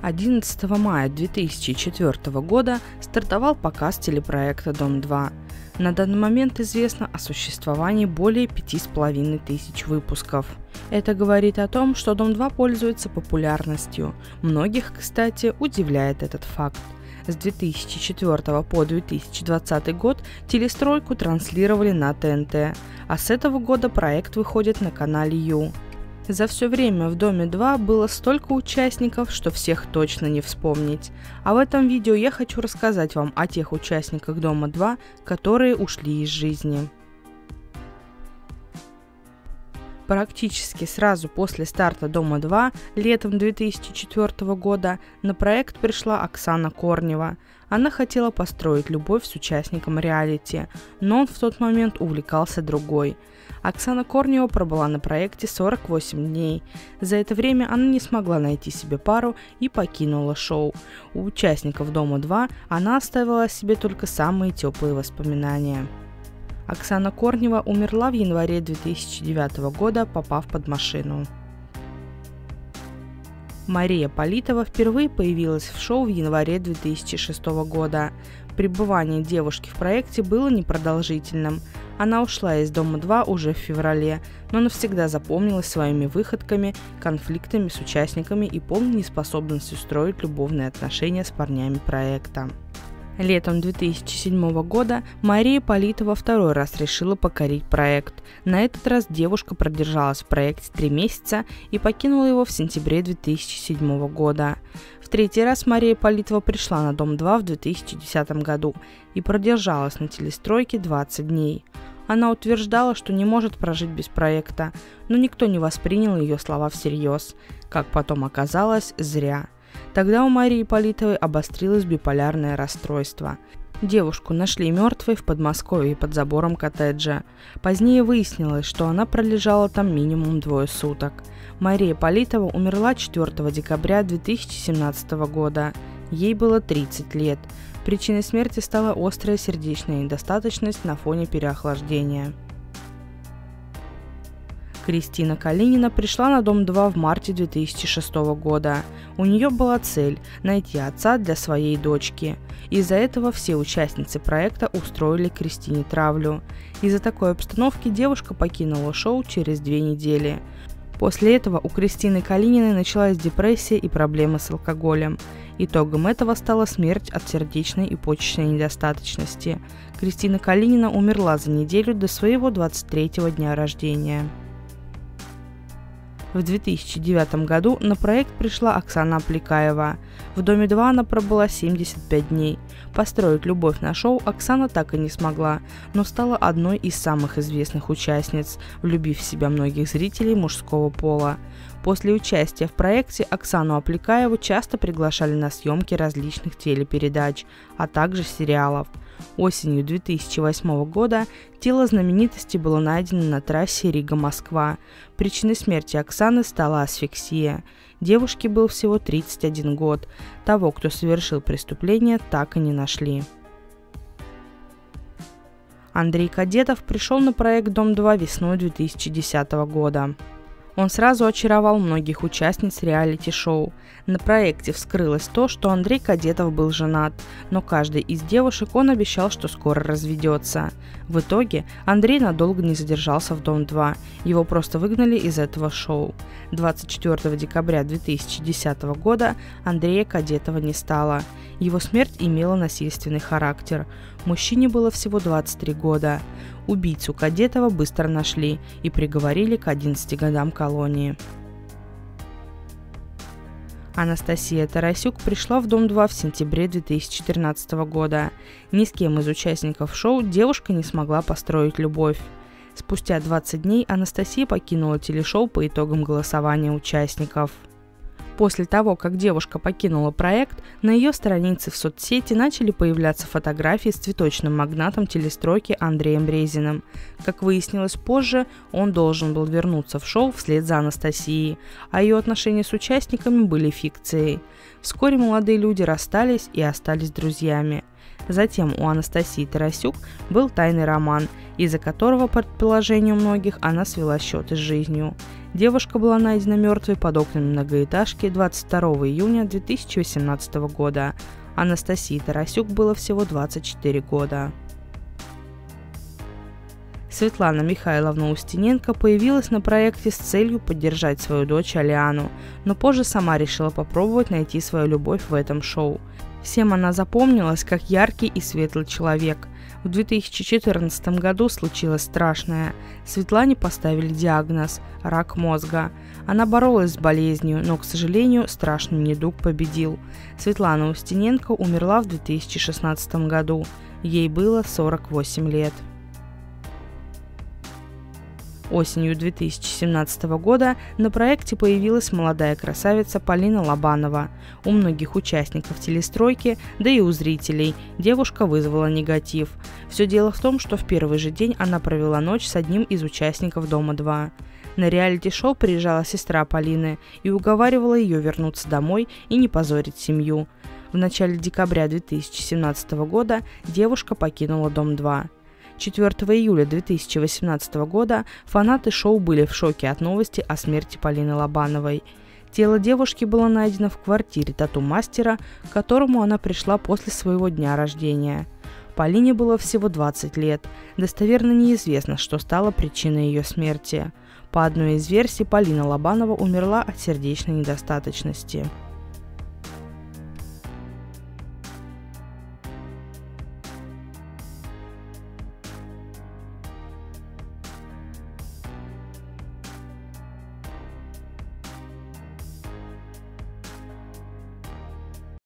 11 мая 2004 года стартовал показ телепроекта «Дом-2». На данный момент известно о существовании более 5500 выпусков. Это говорит о том, что «Дом-2» пользуется популярностью. Многих, кстати, удивляет этот факт. С 2004 по 2020 год телестройку транслировали на ТНТ, а с этого года проект выходит на канале Ю. За все время в «Доме-2» было столько участников, что всех точно не вспомнить. А в этом видео я хочу рассказать вам о тех участниках «Дома-2», которые ушли из жизни. Практически сразу после старта «Дома-2» летом 2004 года на проект пришла Оксана Корнева. Она хотела построить любовь с участником реалити, но он в тот момент увлекался другой. Оксана Корнева пробыла на проекте 48 дней. За это время она не смогла найти себе пару и покинула шоу. У участников «Дома-2» она оставила о себе только самые теплые воспоминания. Оксана Корнева умерла в январе 2009 года, попав под машину. Мария Политова впервые появилась в шоу в январе 2006 года. Пребывание девушки в проекте было непродолжительным. Она ушла из «Дома-2» уже в феврале, но навсегда запомнилась своими выходками, конфликтами с участниками и полной неспособностью строить любовные отношения с парнями проекта. Летом 2007 года Мария Политова второй раз решила покорить проект. На этот раз девушка продержалась в проекте 3 месяца и покинула его в сентябре 2007 года. В третий раз Мария Политова пришла на «Дом-2» в 2010 году и продержалась на телестройке 20 дней. Она утверждала, что не может прожить без проекта, но никто не воспринял ее слова всерьез. Как потом оказалось, зря. Тогда у Марии Политовой обострилось биполярное расстройство. Девушку нашли мертвой в Подмосковье под забором коттеджа. Позднее выяснилось, что она пролежала там минимум 2 суток. Мария Политова умерла 4 декабря 2017 года. Ей было 30 лет. Причиной смерти стала острая сердечная недостаточность на фоне переохлаждения. Кристина Калинина пришла на «Дом-2» в марте 2006 года. У нее была цель – найти отца для своей дочки. Из-за этого все участницы проекта устроили Кристине травлю. Из-за такой обстановки девушка покинула шоу через 2 недели. После этого у Кристины Калининой началась депрессия и проблемы с алкоголем. Итогом этого стала смерть от сердечной и почечной недостаточности. Кристина Калинина умерла за неделю до своего 23-го дня рождения. В 2009 году на проект пришла Оксана Аплекаева. В «Доме-2» она пробыла 75 дней. Построить любовь на шоу Оксана так и не смогла, но стала одной из самых известных участниц, влюбив в себя многих зрителей мужского пола. После участия в проекте Оксану Аплекаеву часто приглашали на съемки различных телепередач, а также сериалов. Осенью 2008 года тело знаменитости было найдено на трассе Рига-Москва. Причиной смерти Оксаны стала асфиксия. Девушке был всего 31 год. Того, кто совершил преступление, так и не нашли. Андрей Кадетов пришел на проект «Дом-2» весной 2010 года. Он сразу очаровал многих участниц реалити-шоу. На проекте вскрылось то, что Андрей Кадетов был женат, но каждой из девушек он обещал, что скоро разведется. В итоге Андрей надолго не задержался в «Дом-2», его просто выгнали из этого шоу. 24 декабря 2010 года Андрея Кадетова не стало. Его смерть имела насильственный характер. Мужчине было всего 23 года. Убийцу Кадетова быстро нашли и приговорили к 11 годам колонии. Анастасия Тарасюк пришла в «Дом-2» в сентябре 2014 года. Ни с кем из участников шоу девушка не смогла построить любовь. Спустя 20 дней Анастасия покинула телешоу по итогам голосования участников. После того, как девушка покинула проект, на ее странице в соцсети начали появляться фотографии с цветочным магнатом телестройки Андреем Резиным. Как выяснилось позже, он должен был вернуться в шоу вслед за Анастасией, а ее отношения с участниками были фикцией. Вскоре молодые люди расстались и остались друзьями. Затем у Анастасии Тарасюк был тайный роман, из-за которого, по предположению многих, она свела счеты с жизнью. Девушка была найдена мертвой под окнами многоэтажки 22 июня 2018 года. Анастасии Тарасюк было всего 24 года. Светлана Михайловна Устиненко появилась на проекте с целью поддержать свою дочь Алиану, но позже сама решила попробовать найти свою любовь в этом шоу. Всем она запомнилась как яркий и светлый человек. В 2014 году случилось страшное. Светлане поставили диагноз – рак мозга. Она боролась с болезнью, но, к сожалению, страшный недуг победил. Светлана Устиненко умерла в 2016 году. Ей было 48 лет. Осенью 2017 года на проекте появилась молодая красавица Полина Лобанова. У многих участников телестройки, да и у зрителей, девушка вызвала негатив. Все дело в том, что в первый же день она провела ночь с одним из участников «Дома-2». На реалити-шоу приезжала сестра Полины и уговаривала ее вернуться домой и не позорить семью. В начале декабря 2017 года девушка покинула «Дом-2». 4 июля 2018 года фанаты шоу были в шоке от новости о смерти Полины Лобановой. Тело девушки было найдено в квартире тату-мастера, к которому она пришла после своего дня рождения. Полине было всего 20 лет. Достоверно неизвестно, что стало причиной ее смерти. По одной из версий, Полина Лобанова умерла от сердечной недостаточности.